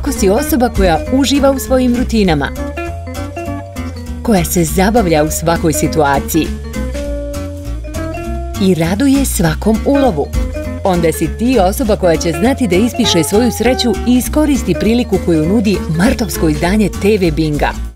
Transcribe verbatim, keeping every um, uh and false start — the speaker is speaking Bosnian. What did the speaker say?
ako si osoba koja uživa u svojim rutinama, koja se zabavlja u svakoj situaciji i raduje svakom ulovu, onda si ti osoba koja će znati da ispiše svoju sreću i iskoristi priliku koju nudi martovsko izdanje te ve Binga.